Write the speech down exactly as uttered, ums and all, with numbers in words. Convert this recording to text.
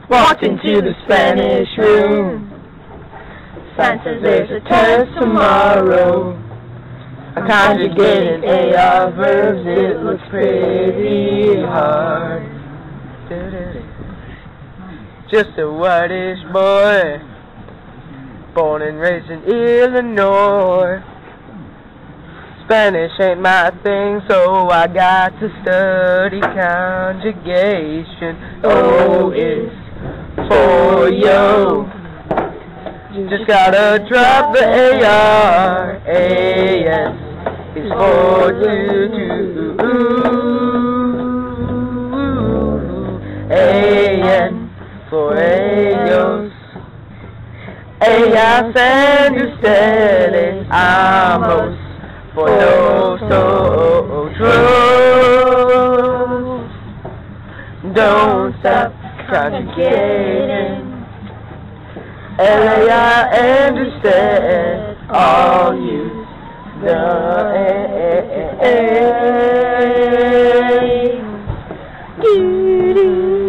walked into the Spanish room. Sign says there's a test tomorrow. I'm conjugating A R verbs, it looks pretty hard. Just a whitish boy, born and raised in Illinois. Spanish ain't my thing, so I got to study conjugation. O is for yo. Just gotta drop the A R. A S is for to do. A N for Ayos. A S and ustedes, amos. For nosotros. Don't stop conjugating. L A I and usted, all use the A.